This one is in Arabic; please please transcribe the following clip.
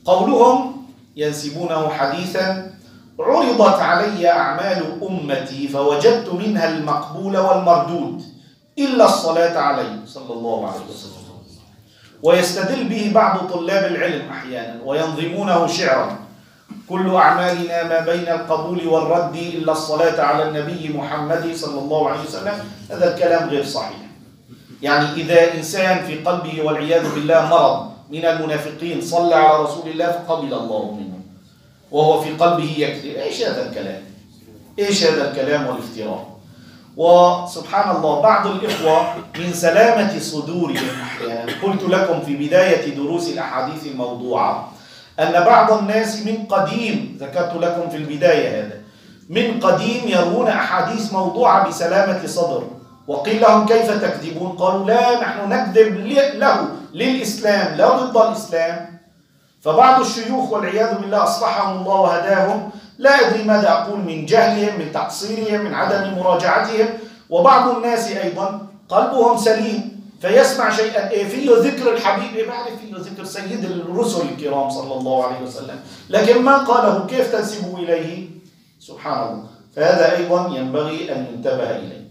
قولهم ينسبونه حديثا: عرضت علي أعمال أمتي فوجدت منها المقبول والمردود إلا الصلاة عليه صلى الله عليه وسلم. ويستدل به بعض طلاب العلم أحيانا وينظمونه شعرا: كل أعمالنا ما بين القبول والرد إلا الصلاة على النبي محمد صلى الله عليه وسلم. هذا الكلام غير صحيح. يعني إذا إنسان في قلبه والعياذ بالله مرض من المنافقين صلى على رسول الله فقبل الله منه، وهو في قلبه يكذب. إيش هذا الكلام؟ إيش هذا الكلام والافتراء؟ وسبحان الله بعض الإخوة من سلامة صدورهم أحيانا، قلت لكم في بداية دروس الأحاديث الموضوعة أن بعض الناس من قديم، ذكرت لكم في البداية هذا، من قديم يروون أحاديث موضوعة بسلامة صدر، وقيل لهم كيف تكذبون؟ قالوا لا، نحن نكذب له للإسلام لا ضد الإسلام. فبعض الشيوخ والعياذ بالله أصلحهم الله وهداهم، لا أدري ماذا أقول، من جهلهم، من تقصيرهم، من عدم مراجعتهم. وبعض الناس أيضا قلبهم سليم فيسمع شيئا فيه ذكر الحبيب، يعرف فيه ذكر سيد الرسل الكرام صلى الله عليه وسلم، لكن ما قاله كيف تنسبه إليه؟ سبحان الله. فهذا أيضا ينبغي أن ينتبه إليه.